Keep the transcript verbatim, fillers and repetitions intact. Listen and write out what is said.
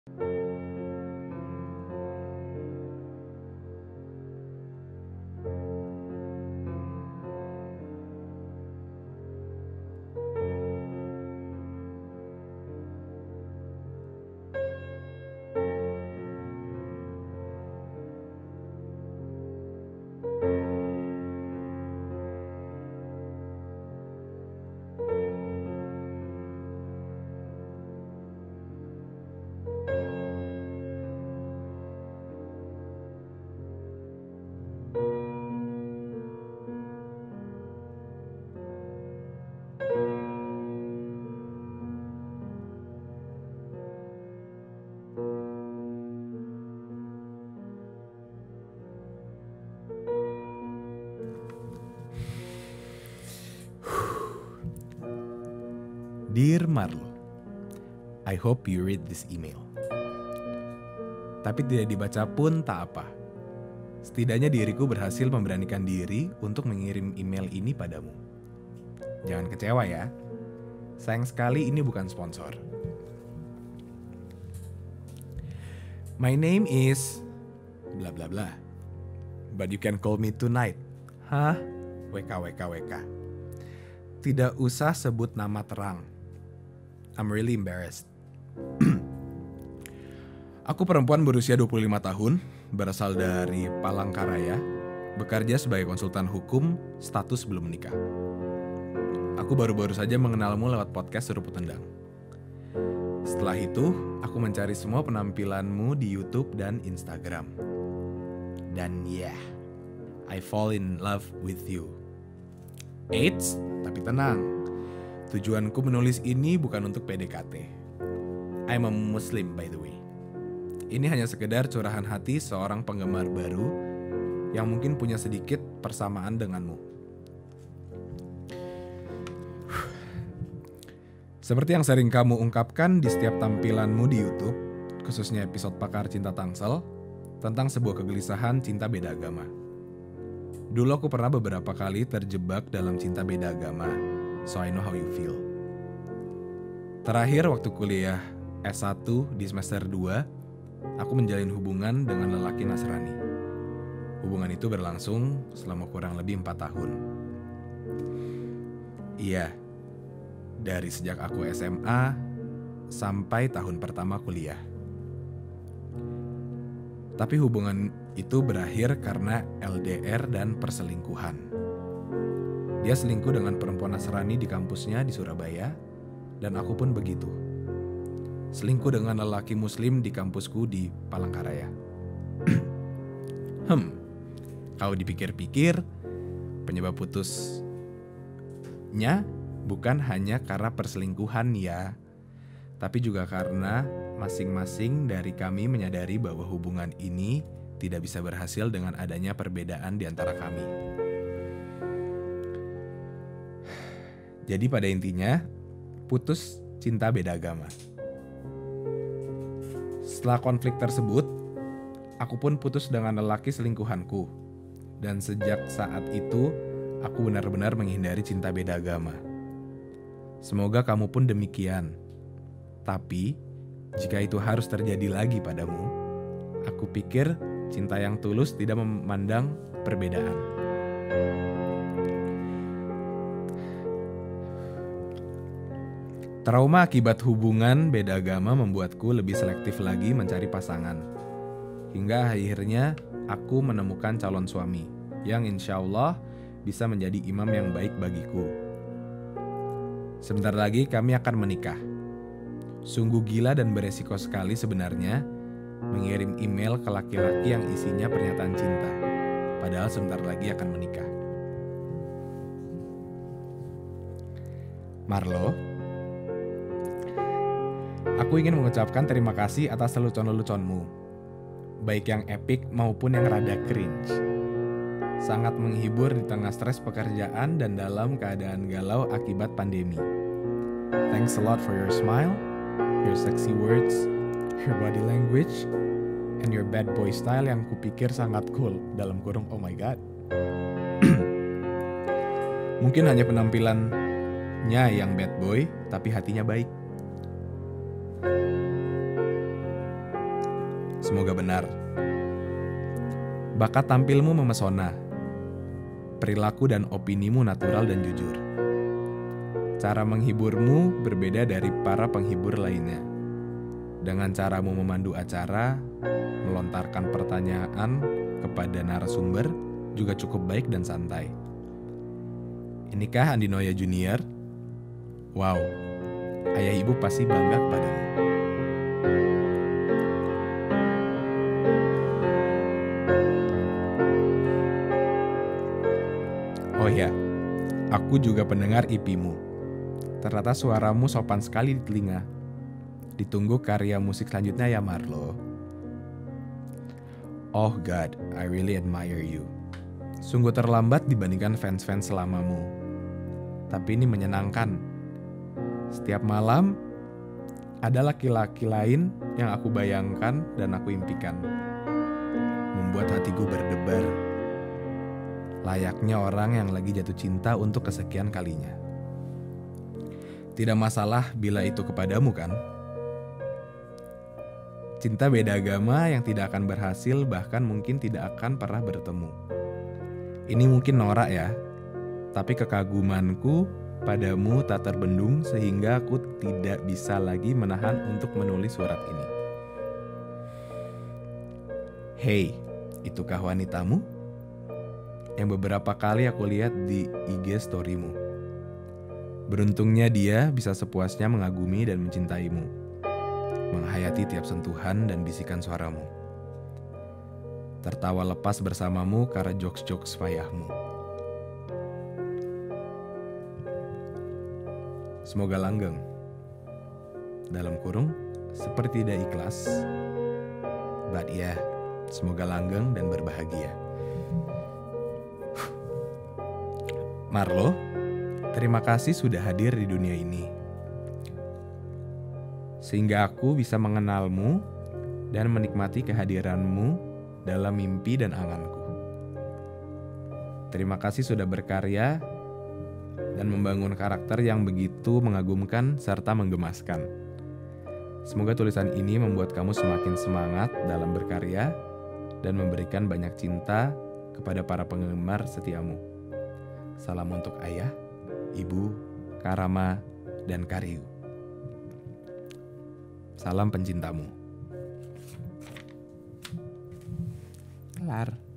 Dear Marlo, I hope you read this email. Tapi tidak dibaca pun tak apa. Setidaknya diriku berhasil memberanikan diri untuk mengirim email ini padamu. Jangan kecewa ya. Sayang sekali ini bukan sponsor. My name is bla bla bla. But you can call me tonight. Hah? W K W K W K. Tidak usah sebut nama terang. I'm really embarrassed. Aku perempuan berusia dua puluh lima tahun, berasal dari Palangkaraya, bekerja sebagai konsultan hukum, status belum menikah. Aku baru-baru saja mengenalmu lewat podcast Seruput Tendang. Setelah itu, aku mencari semua penampilanmu di YouTube dan Instagram. Dan yeah, I fall in love with you. Eits, tapi tenang. Tujuanku menulis ini bukan untuk P D K T. I'm a Muslim by the way. Ini hanya sekedar curahan hati seorang penggemar baru yang mungkin punya sedikit persamaan denganmu. Seperti yang sering kamu ungkapkan di setiap tampilanmu di YouTube, khususnya episode Pakar Cinta Tangsel, tentang sebuah kegelisahan cinta beda agama. Dulu aku pernah beberapa kali terjebak dalam cinta beda agama. So I know how you feel. Terakhir waktu kuliah S satu di semester dua, aku menjalin hubungan dengan lelaki Nasrani. Hubungan itu berlangsung selama kurang lebih empat tahun. Iya, dari sejak aku S M A sampai tahun pertama kuliah. Tapi hubungan itu berakhir karena L D R dan perselingkuhan. Dia selingkuh dengan perempuan Nasrani di kampusnya di Surabaya, dan aku pun begitu. Selingkuh dengan lelaki Muslim di kampusku di Palangkaraya. hmm, kalau dipikir-pikir, penyebab putusnya bukan hanya karena perselingkuhan ya, tapi juga karena masing-masing dari kami menyadari bahwa hubungan ini tidak bisa berhasil dengan adanya perbedaan di antara kami. Jadi pada intinya, putus cinta beda agama. Setelah konflik tersebut, aku pun putus dengan lelaki selingkuhanku. Dan sejak saat itu, aku benar-benar menghindari cinta beda agama. Semoga kamu pun demikian. Tapi, jika itu harus terjadi lagi padamu, aku pikir cinta yang tulus tidak memandang perbedaan. Trauma akibat hubungan beda agama membuatku lebih selektif lagi mencari pasangan. Hingga akhirnya aku menemukan calon suami yang insya Allah bisa menjadi imam yang baik bagiku. Sebentar lagi kami akan menikah. Sungguh gila dan beresiko sekali sebenarnya mengirim email ke laki-laki yang isinya pernyataan cinta. Padahal sebentar lagi akan menikah. Marlo, aku ingin mengucapkan terima kasih atas lelucon-leluconmu, baik yang epic maupun yang rada cringe. Sangat menghibur di tengah stres pekerjaan dan dalam keadaan galau akibat pandemi. Thanks a lot for your smile, your sexy words, your body language, and your bad boy style yang kupikir sangat cool, dalam kurung oh my god. Mungkin hanya penampilannya yang bad boy, tapi hatinya baik. Semoga benar. Bakat tampilmu memesona. Perilaku dan opinimu natural dan jujur. Cara menghiburmu berbeda dari para penghibur lainnya. Dengan caramu memandu acara, melontarkan pertanyaan kepada narasumber juga cukup baik dan santai. Inikah Andi Noya Junior? Wow, ayah ibu pasti bangga kepadamu. Oh ya, aku juga pendengar I P-mu. Ternyata suaramu sopan sekali di telinga. Ditunggu karya musik selanjutnya ya Marlo. Oh God, I really admire you. Sungguh terlambat dibandingkan fans-fans selamamu. Tapi ini menyenangkan. Setiap malam, ada laki-laki lain yang aku bayangkan dan aku impikan. Membuat hatiku berdebar. Layaknya orang yang lagi jatuh cinta untuk kesekian kalinya. Tidak masalah bila itu kepadamu kan? Cinta beda agama yang tidak akan berhasil bahkan mungkin tidak akan pernah bertemu. Ini mungkin norak ya, tapi kekagumanku padamu tak terbendung sehingga aku tidak bisa lagi menahan untuk menulis surat ini. Hey, itukah wanitamu? Yang beberapa kali aku lihat di I G storymu. Beruntungnya dia bisa sepuasnya mengagumi dan mencintaimu, menghayati tiap sentuhan dan bisikan suaramu, tertawa lepas bersamamu karena jokes-jokes payahmu. Semoga langgeng, dalam kurung, seperti tidak ikhlas, but ya, semoga langgeng dan berbahagia. Marlo, terima kasih sudah hadir di dunia ini. Sehingga aku bisa mengenalmu dan menikmati kehadiranmu dalam mimpi dan anganku. Terima kasih sudah berkarya dan membangun karakter yang begitu mengagumkan serta menggemaskan. Semoga tulisan ini membuat kamu semakin semangat dalam berkarya dan memberikan banyak cinta kepada para penggemar setiamu. Salam untuk ayah, ibu, Karama, dan Kariu. Salam pencintamu. Kelar.